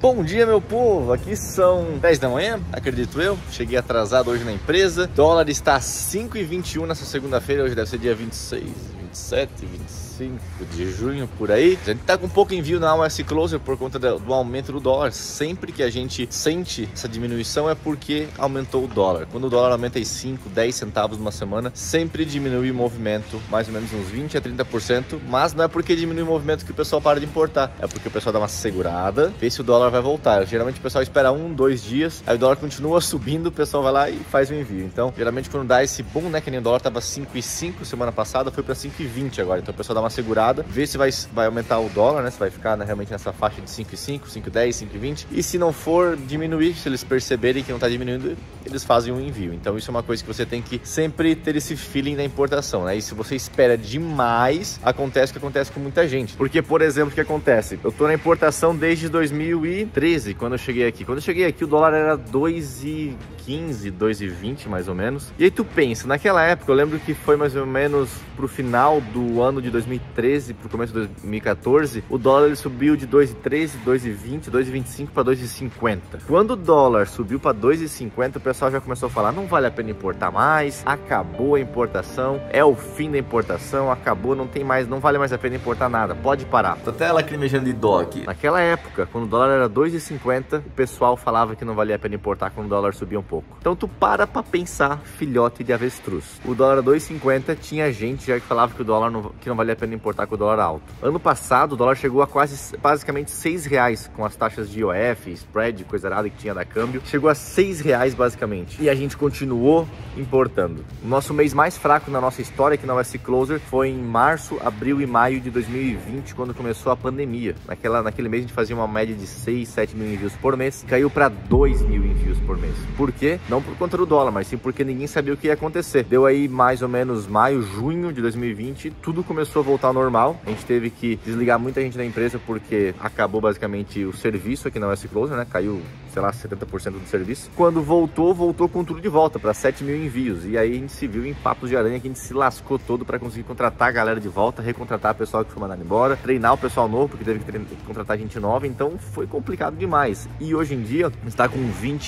Bom dia, meu povo, aqui são 10 da manhã, acredito eu, cheguei atrasado hoje na empresa, dólar está a 5,21 nessa segunda-feira, hoje deve ser dia 26, 27, 25 de junho, por aí. A gente tá com pouco envio na US Closer por conta do aumento do dólar. Sempre que a gente sente essa diminuição é porque aumentou o dólar. Quando o dólar aumenta em 5, 10 centavos numa semana, sempre diminui o movimento, mais ou menos uns 20 a 30%, mas não é porque diminui o movimento que o pessoal para de importar, é porque o pessoal dá uma segurada, vê se o dólar vai voltar. Geralmente o pessoal espera 1, 2 dias, aí o dólar continua subindo, o pessoal vai lá e faz o envio. Então, geralmente quando dá esse boom, né, que nem o dólar tava 5,5 semana passada, foi para 5,20 agora. Então o pessoal dá uma segurada, vê se vai aumentar o dólar, né, se vai ficar, né, realmente nessa faixa de 5,5, 5,10, 5,20. E se não for diminuir, se eles perceberem que não tá diminuindo, eles fazem um envio. Então isso é uma coisa que você tem que sempre ter esse feeling da importação, né? E se você espera demais, acontece o que acontece com muita gente. Porque, por exemplo, o que acontece? Eu tô na importação desde 2013, quando eu cheguei aqui. Quando eu cheguei aqui, o dólar era 2,15, 2,20 mais ou menos. E aí tu pensa, naquela época, eu lembro que foi mais ou menos pro final do ano de 2013, pro começo de 2014, o dólar ele subiu de 2,13, 2,20, 2,25 para 2,50. Quando o dólar subiu para 2,50, o pessoal já começou a falar, não vale a pena importar mais, acabou a importação, é o fim da importação, acabou, não tem mais, não vale mais a pena importar nada, pode parar. Tô até lacrimejando de dó aqui. Naquela época, quando o dólar era 2,50, o pessoal falava que não valia a pena importar quando o dólar subia um pouco. Então tu para pra pensar, filhote de avestruz. O dólar 2,50, tinha gente já que falava que o dólar que não valia a pena importar com o dólar alto. Ano passado, o dólar chegou a quase, basicamente, R$6 com as taxas de IOF, spread, coisa errada que tinha da câmbio. Chegou a R$6 basicamente. E a gente continuou importando. O nosso mês mais fraco na nossa história aqui na US Closer foi em março, abril e maio de 2020, quando começou a pandemia. Naquele mês a gente fazia uma média de 6, 7 mil envios por mês. Caiu para 2 mil envios por mês. Por quê? Não por conta do dólar, mas sim porque ninguém sabia o que ia acontecer. Deu aí mais ou menos maio, junho de 2020, tudo começou a voltar ao normal. A gente teve que desligar muita gente da empresa porque acabou basicamente o serviço aqui na US Closer, né? Caiu, sei lá, 70% do serviço. Quando voltou com tudo de volta para 7 mil envios. E aí a gente se viu em papos de aranha que a gente se lascou todo para conseguir contratar a galera de volta, recontratar o pessoal que foi mandado embora, treinar o pessoal novo, porque teve que contratar gente nova. Então foi complicado demais. E hoje em dia a gente está com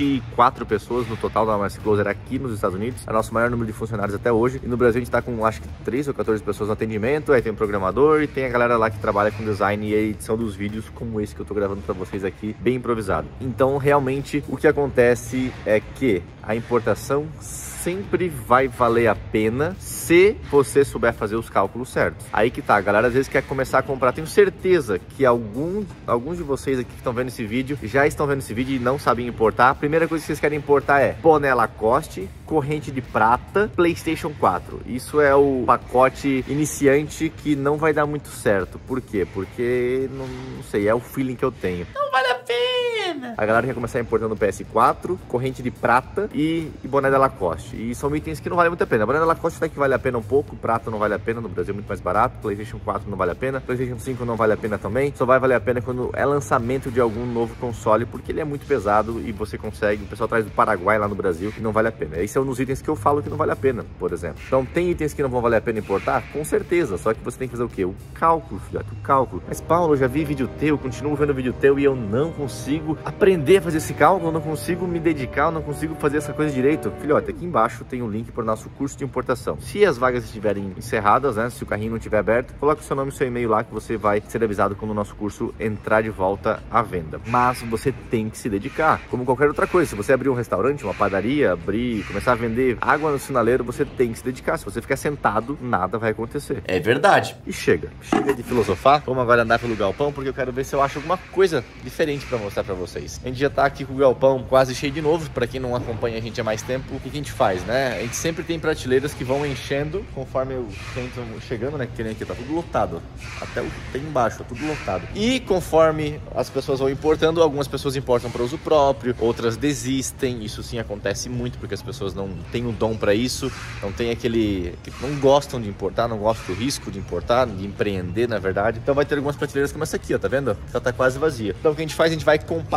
24 pessoas no total da US Closer aqui nos Estados Unidos. É o nosso maior número de funcionários até hoje. E no Brasil a gente está com, acho que 13 ou 14 pessoas no atendimento. Aí tem um programador e tem a galera lá que trabalha com design e edição dos vídeos, como esse que eu tô gravando para vocês aqui, bem improvisado. Então realmente o que acontece é que a importação sempre vai valer a pena se você souber fazer os cálculos certos. Aí que tá, a galera às vezes quer começar a comprar. Tenho certeza que alguns de vocês aqui que estão vendo esse vídeo já estão vendo esse vídeo e não sabem importar. A primeira coisa que vocês querem importar é boné Lacoste, corrente de prata, PlayStation 4. Isso é o pacote iniciante que não vai dar muito certo. Por quê? Porque, não sei, é o feeling que eu tenho. Não vale a pena! A galera quer começar importando PS4, corrente de prata e boné da Lacoste. E são itens que não valem muito a pena. A boné da Lacoste até que vale a pena um pouco, prata não vale a pena, no Brasil é muito mais barato, PlayStation 4 não vale a pena, PlayStation 5 não vale a pena também. Só vai valer a pena quando é lançamento de algum novo console, porque ele é muito pesado e você consegue, o pessoal traz do Paraguai lá no Brasil, e não vale a pena. Esses são os itens que eu falo que não vale a pena, por exemplo. Então tem itens que não vão valer a pena importar? Com certeza, só que você tem que fazer o quê? O cálculo, filhote, o cálculo. Mas Paulo, eu já vi vídeo teu, continuo vendo vídeo teu e eu não consigo aprender a fazer esse cálculo, eu não consigo me dedicar, eu não consigo fazer essa coisa direito. Filhote, aqui embaixo tem um link para o nosso curso de importação. Se as vagas estiverem encerradas, né, se o carrinho não estiver aberto, coloque o seu nome e seu e-mail lá que você vai ser avisado quando o nosso curso entrar de volta à venda. Mas você tem que se dedicar, como qualquer outra coisa. Se você abrir um restaurante, uma padaria, começar a vender água no sinaleiro, você tem que se dedicar. Se você ficar sentado, nada vai acontecer. É verdade. E chega de filosofar. Vamos agora andar pelo galpão, porque eu quero ver se eu acho alguma coisa diferente para mostrar para vocês. A gente já tá aqui com o galpão quase cheio de novo. Para quem não acompanha a gente há mais tempo, o que a gente faz, né? A gente sempre tem prateleiras que vão enchendo conforme os clientes vão chegando, né? Que nem aqui, tá tudo lotado. Até embaixo, tá tudo lotado. E conforme as pessoas vão importando, algumas pessoas importam para uso próprio, outras desistem. Isso sim acontece muito, porque as pessoas não têm o dom para isso, não tem não gostam de importar, não gostam do risco de importar, de empreender, na verdade. Então vai ter algumas prateleiras como essa aqui, ó, tá vendo? Ela tá quase vazia. Então o que a gente faz? A gente vai compactar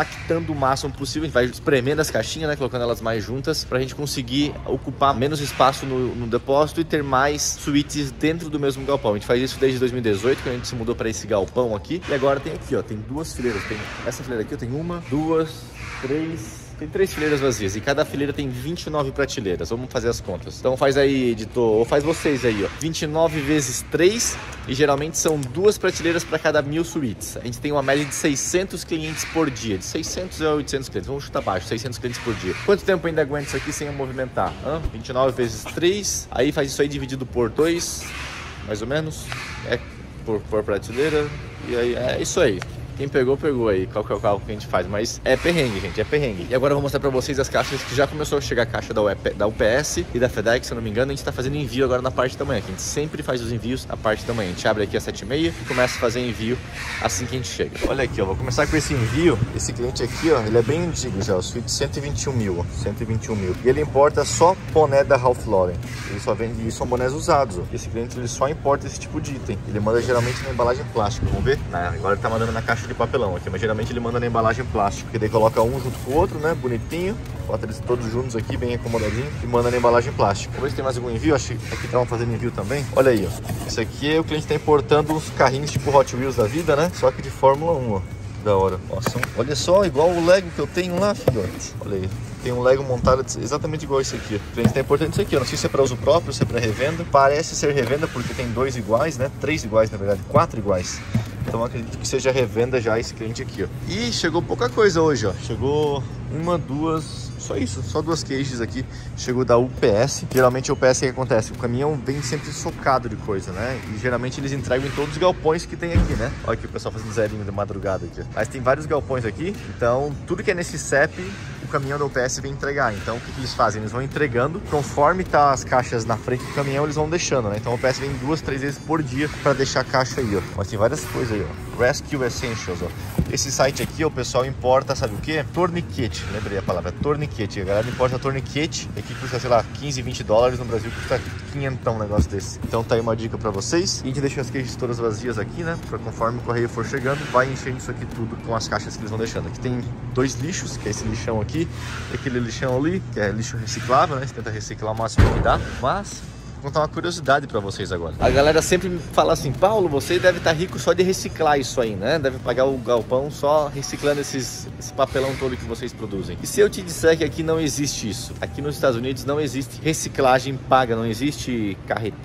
compactando o máximo possível. A gente vai espremendo as caixinhas, né, colocando elas mais juntas, pra gente conseguir ocupar menos espaço no depósito e ter mais suítes dentro do mesmo galpão. A gente faz isso desde 2018, quando a gente se mudou para esse galpão aqui. E agora tem aqui, ó, tem duas fileiras. Tem essa fileira aqui, ó, tem uma, duas, três... Tem 3 fileiras vazias e cada fileira tem 29 prateleiras. Vamos fazer as contas. Então faz aí, editor, ou faz vocês aí, ó. 29 vezes 3 e geralmente são 2 prateleiras para cada 1000 suítes. A gente tem uma média de 600 clientes por dia. De 600 a 800 clientes. Vamos chutar baixo, 600 clientes por dia. Quanto tempo ainda aguenta isso aqui sem eu movimentar? 29 vezes 3. Aí faz isso aí dividido por 2, mais ou menos. É por prateleira. E aí é isso aí. Quem pegou, pegou aí. Qual que é o cálculo que a gente faz? Mas é perrengue, gente, é perrengue. E agora eu vou mostrar pra vocês as caixas que já começou a chegar a caixa da UPS e da FedEx, se eu não me engano. A gente tá fazendo envio agora na parte da manhã, que a gente sempre faz os envios na parte da manhã. A gente abre aqui às 7h30 e começa a fazer envio assim que a gente chega. Olha aqui, ó, vou começar com esse envio. Esse cliente aqui, ó, ele é bem antigo já, o suíte 121 mil, ó, 121 mil. E ele importa só boné da Ralph Lauren. Ele só vende, são bonés usados, ó. Esse cliente, ele só importa esse tipo de item. Ele manda geralmente na embalagem plástica, vamos ver? Agora ele tá mandando na caixa de papelão aqui, mas geralmente ele manda na embalagem plástica, que daí coloca um junto com o outro, né, bonitinho, bota eles todos juntos aqui, bem acomodadinho, e manda na embalagem plástica. Vamos ver se tem mais algum envio. Acho que aqui estavam fazendo envio também. Olha aí, ó, esse aqui é o cliente tá importando uns carrinhos tipo Hot Wheels da vida, né, só que de Fórmula 1, ó, da hora. Nossa, olha só, igual o Lego que eu tenho lá, filhote. Olha aí. Tem um Lego montado exatamente igual esse aqui. O cliente tá importando isso aqui. Eu não sei se é para uso próprio, se é para revenda. Parece ser revenda porque tem 2 iguais, né? 3 iguais, na verdade, 4 iguais. Então eu acredito que seja revenda já esse cliente aqui, ó. E chegou pouca coisa hoje, ó. Chegou uma, duas... Só isso, só 2 queixos aqui. Chegou da UPS. Geralmente a UPS, o que acontece? O caminhão vem sempre socado de coisa, né? E geralmente eles entregam em todos os galpões que tem aqui, né? Olha aqui o pessoal fazendo zerinho de madrugada aqui. Mas tem vários galpões aqui. Então tudo que é nesse CEP, o caminhão da UPS vem entregar. Então o que eles fazem? Eles vão entregando. Conforme tá as caixas na frente do caminhão, eles vão deixando, né? Então a UPS vem 2, 3 vezes por dia para deixar a caixa aí, ó. Mas tem várias coisas aí, ó. Rescue Essentials, ó. Esse site aqui, ó, o pessoal importa, sabe o que? Torniquete, lembrei a palavra, torniquete. A galera importa torniquete, aqui custa, sei lá, 15, 20 dólares, no Brasil custa 500 um negócio desse. Então tá aí uma dica pra vocês. E a gente deixa as caixas todas vazias aqui, né? Pra conforme o correio for chegando, vai enchendo isso aqui tudo com as caixas que eles vão deixando. Aqui tem 2 lixos, que é esse lixão aqui, e aquele lixão ali, que é lixo reciclável, né? Você tenta reciclar o máximo que dá, mas... Vou contar uma curiosidade pra vocês agora. A galera sempre me fala assim: Paulo, você deve estar rico só de reciclar isso aí, né? Deve pagar o galpão só reciclando esse papelão todo que vocês produzem. E se eu te disser que aqui não existe isso? Aqui nos Estados Unidos não existe reciclagem paga, não existe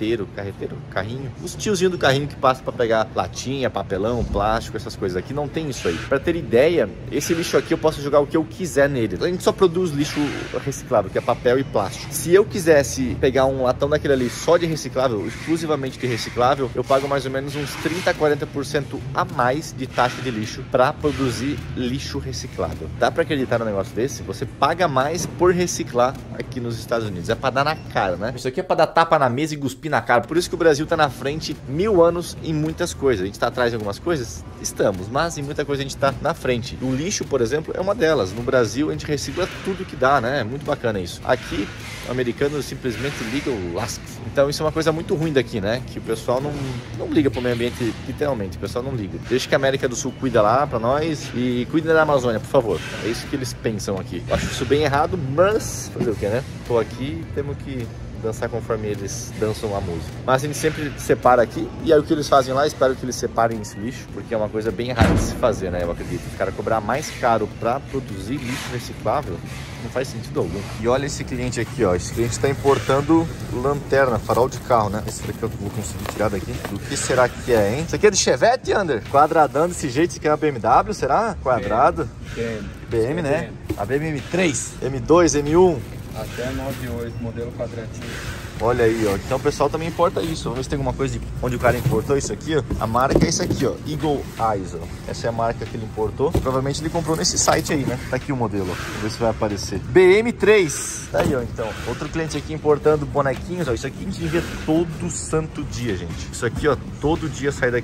carrinho. Os tiozinhos do carrinho que passam pra pegar latinha, papelão, plástico, essas coisas aqui, não tem isso aí. Pra ter ideia, esse lixo aqui eu posso jogar o que eu quiser nele. A gente só produz lixo reciclável, que é papel e plástico. Se eu quisesse pegar um latão daquele ali só de reciclável, exclusivamente de reciclável, eu pago mais ou menos uns 30 a 40% a mais de taxa de lixo para produzir lixo reciclável. Dá para acreditar num negócio desse? Você paga mais por reciclar aqui nos Estados Unidos. É para dar na cara, né? Isso aqui é para dar tapa na mesa e cuspir na cara. Por isso que o Brasil tá na frente 1000 anos em muitas coisas. A gente tá atrás de algumas coisas? Estamos, mas em muita coisa a gente tá na frente. O lixo, por exemplo, é uma delas. No Brasil a gente recicla tudo que dá, né? É muito bacana isso. Aqui, o americano simplesmente liga o lasco. Então isso é uma coisa muito ruim daqui, né? Que o pessoal não liga pro meio ambiente, literalmente. O pessoal não liga. Deixa que a América do Sul cuida lá pra nós e cuida da Amazônia, por favor. É isso que eles pensam aqui. Eu acho isso bem errado, mas fazer o que, né? Tô aqui, temos que dançar conforme eles dançam a música. Mas a gente sempre separa aqui. E aí o que eles fazem lá, espero que eles separem esse lixo, porque é uma coisa bem errada de se fazer, né? Eu acredito. Os caras cobrar mais caro pra produzir lixo reciclável não faz sentido algum. E olha esse cliente aqui, ó. Esse cliente está importando lanterna, farol de carro, né? Esse daqui eu vou conseguir tirar daqui. Do que será que é, hein? Isso aqui é de Chevette, Ander? Quadradão desse jeito. Isso aqui é uma BMW, será? Quadrado. BM, né? A BM M3, M2, M1. Até 98, modelo quadradinho. Olha aí, ó. Então o pessoal também importa isso. Vamos ver se tem alguma coisa de onde o cara importou isso aqui, ó. A marca é isso aqui, ó. Eagle Eyes, ó. Essa é a marca que ele importou. Provavelmente ele comprou nesse site aí, né? Tá aqui o modelo, ó. Vamos ver se vai aparecer. BM3. Tá aí, ó, então. Outro cliente aqui importando bonequinhos, ó. Isso aqui a gente envia todo santo dia, gente. Isso aqui, ó, todo dia sai daqui.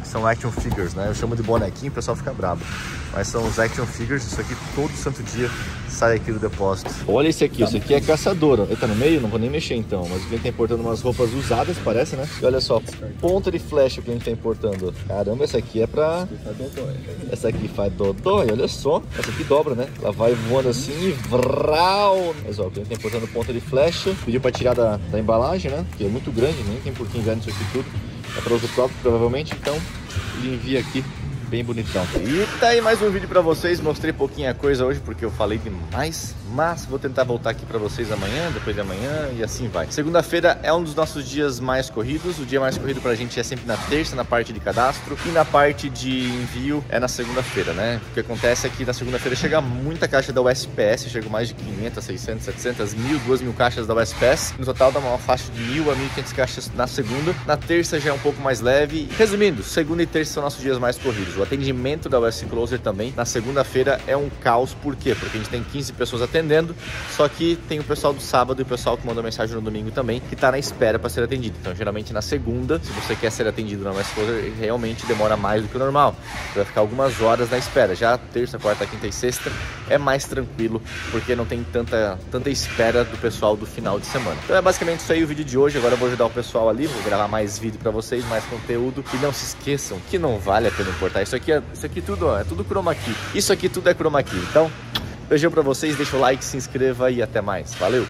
são action figures, né? Eu chamo de bonequinho, o pessoal fica bravo. Mas são os action figures, isso aqui todo santo dia sai aqui do depósito. Olha esse aqui, esse aqui é caçador. Ele tá no meio? Não vou nem mexer então. Mas o cliente tá importando umas roupas usadas, parece, né? E olha só, ponta de flecha o cliente tá importando. Caramba, essa aqui é pra... Essa aqui faz dodói, olha só. Essa aqui dobra, né? Ela vai voando assim e vral. Mas ó, o cliente tá importando ponta de flecha. Pediu pra tirar da embalagem, né? Que é muito grande, nem tem por que enviar nisso aqui tudo. É para uso próprio, provavelmente, então ele envia aqui bem bonitão. E tá aí mais um vídeo pra vocês. Mostrei pouquinha coisa hoje porque eu falei demais, mas vou tentar voltar aqui pra vocês amanhã, depois de amanhã e assim vai. Segunda-feira é um dos nossos dias mais corridos. O dia mais corrido pra gente é sempre na terça, na parte de cadastro, e na parte de envio é na segunda-feira, né? O que acontece é que na segunda-feira chega muita caixa da USPS, chega mais de 500, 600, 700, 1000, 2000 caixas da USPS. No total dá uma faixa de 1000 a 1500 caixas na segunda. Na terça já é um pouco mais leve. Resumindo, segunda e terça são nossos dias mais corridos. O atendimento da US Closer também na segunda-feira é um caos. Por quê? Porque a gente tem 15 pessoas atendendo, só que tem o pessoal do sábado e o pessoal que mandou mensagem no domingo também, que tá na espera para ser atendido. Então, geralmente na segunda, se você quer ser atendido na US Closer, realmente demora mais do que o normal. Você vai ficar algumas horas na espera. Já terça, quarta, quinta e sexta é mais tranquilo, porque não tem tanta espera do pessoal do final de semana. Então é basicamente isso aí o vídeo de hoje. Agora eu vou ajudar o pessoal ali, vou gravar mais vídeo para vocês, mais conteúdo. E não se esqueçam que não vale a pena importar. Isso aqui tudo, ó, é tudo chroma key. Isso aqui tudo é chroma key. Então, beijão pra vocês, deixa o like, se inscreva e até mais. Valeu!